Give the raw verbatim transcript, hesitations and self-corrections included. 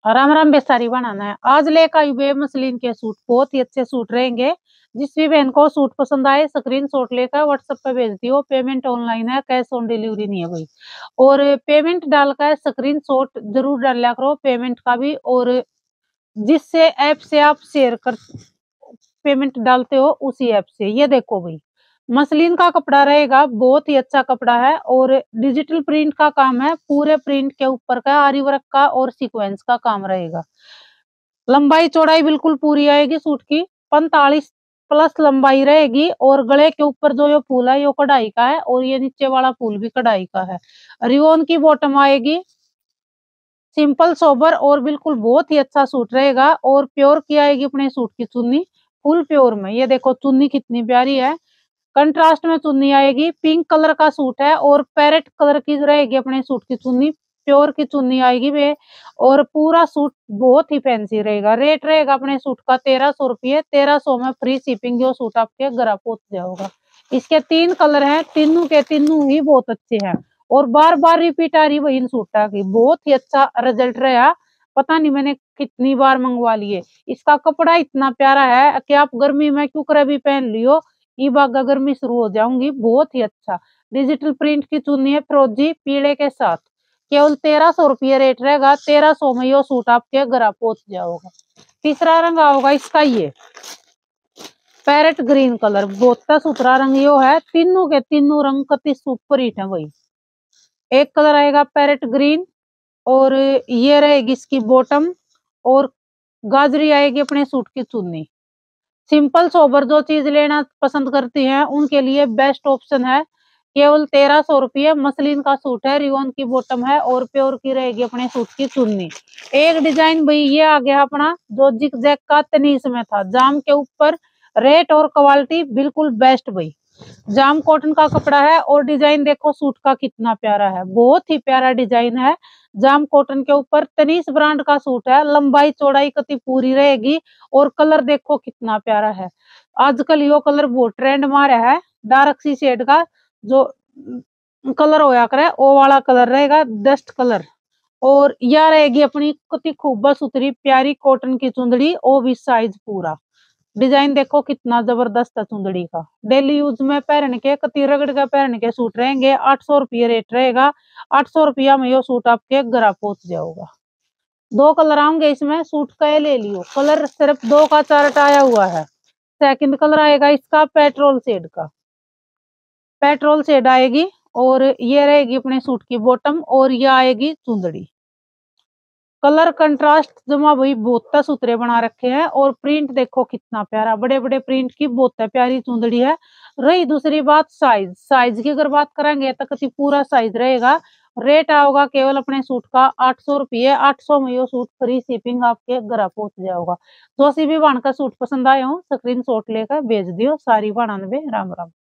राम राम बेसारी बनाना है। आज लेकर आई वे मसलिन के सूट, बहुत ही अच्छे सूट रहेंगे। जिस भी बहन को सूट पसंद आए स्क्रीन शॉट लेकर व्हाट्सएप पे भेज दियो। पेमेंट ऑनलाइन है, कैश ऑन डिलीवरी नहीं है भाई। और पेमेंट डालकर स्क्रीन शॉट जरूर डाल लिया करो पेमेंट का भी। और जिससे ऐप से आप शेयर कर पेमेंट डालते हो उसी ऐप से। ये देखो भाई, मसलिन का कपड़ा रहेगा, बहुत ही अच्छा कपड़ा है और डिजिटल प्रिंट का काम है। पूरे प्रिंट के ऊपर का आरी वर्क का और सीक्वेंस का काम रहेगा। लंबाई चौड़ाई बिल्कुल पूरी आएगी सूट की, पैंतालीस प्लस लंबाई रहेगी। और गले के ऊपर जो ये फूल है ये कढ़ाई का है और ये नीचे वाला फूल भी कढ़ाई का है। रियोन की बॉटम आएगी, सिंपल सोबर और बिल्कुल बहुत ही अच्छा सूट रहेगा। और प्योर की आएगी अपने सूट की चुन्नी, फुल प्योर में। ये देखो चुन्नी कितनी प्यारी है, कंट्रास्ट में चुन्नी आएगी। पिंक कलर का सूट है और पैरेट कलर की रहेगी अपने सूट की चुन्नी, प्योर की चुन्नी आएगी वे। और पूरा सूट बहुत ही फैंसी रहेगा। रेट रहेगा अपने सूट का तेरह सौ रुपये। तेरह सौ में फ्री शिपिंग, जो सूट आपके घर पहुंच जाओगा। इसके तीन कलर हैं, तीनों के तीनों ही बहुत अच्छे हैं और बार बार रिपीट आ रही वही इन सूटा की। बहुत ही अच्छा रिजल्ट रहा, पता नहीं मैंने कितनी बार मंगवा लिए। इसका कपड़ा इतना प्यारा है कि आप गर्मी में क्यों कर भी पहन लियो, ये बागा गर्मी शुरू हो जाऊंगी। बहुत ही अच्छा डिजिटल प्रिंट की चुन्नी है, फिरोजी पीले के साथ। केवल तेरह सौ रुपये रेट रहेगा। तेरह सौ में यो सूट आपके घर पहुंच जाओगा। तीसरा रंग आओगा इसका, ये पैरेट ग्रीन कलर, बहुत सुथरा रंग यो है। तीनों के तीनों रंग कति सुपर हिट है वही। एक कलर आएगा पैरेट ग्रीन और ये रहेगी इसकी बॉटम और गाजरी आएगी अपने सूट की चुन्नी। सिंपल सोबर जो चीज लेना पसंद करती हैं उनके लिए बेस्ट ऑप्शन है। केवल तेरह सौ रुपये मसलिन का सूट है, रियोन की बॉटम है और प्योर की रहेगी अपने सूट की चुन्नी। एक डिजाइन भाई ये आ गया अपना, जो जिग जैक का तनीस में था, जाम के ऊपर। रेट और क्वालिटी बिल्कुल बेस्ट भाई। जाम कॉटन का कपड़ा है और डिजाइन देखो सूट का कितना प्यारा है, बहुत ही प्यारा डिजाइन है। जाम कॉटन के ऊपर तनीस ब्रांड का सूट है। लंबाई चौड़ाई कति पूरी रहेगी और कलर देखो कितना प्यारा है। आजकल यो कलर बहुत ट्रेंड मारा है, डार्क सी शेड का जो कलर होया करे वो वाला कलर रहेगा, डस्ट कलर। और यह रहेगी अपनी कति खूब सुथरी प्यारी कॉटन की चुंदड़ी, वो भी साइज पूरा। डिजाइन देखो कितना जबरदस्त है चुंदड़ी का। डेली यूज में पहन के कति रगड़ के पहन के सूट रहेंगे। आठ सौ रुपये रेट रहेगा। आठ सौ रुपया में यो सूट आपके घर पहुंच जाओगा। दो कलर आएंगे इसमें, सूट का ये ले लियो। कलर सिर्फ दो का चार्ट आया हुआ है। सेकंड कलर आएगा इसका पेट्रोल शेड का, पेट्रोल शेड आएगी। और ये रहेगी अपने सूट की बॉटम और ये आएगी चुंदड़ी। कलर कंट्रास्ट जमा भाई बहुत सुथरे बना रखे हैं। और प्रिंट देखो कितना प्यारा, बड़े बड़े प्रिंट की बहुत प्यारी चुंदड़ी है। रही दूसरी बात साइज, साइज की अगर बात करेंगे तो कति पूरा साइज रहेगा। रेट आओगा केवल अपने सूट का आठ सौ रुपये। आठ सौ में यो सूट फ्री शिपिंग आपके घर पहुंच जाओगा। जो सी भी बाण का सूट पसंद आए हो स्क्रीन शॉट लेकर भेज दियो। सारी बाणानवे राम राम।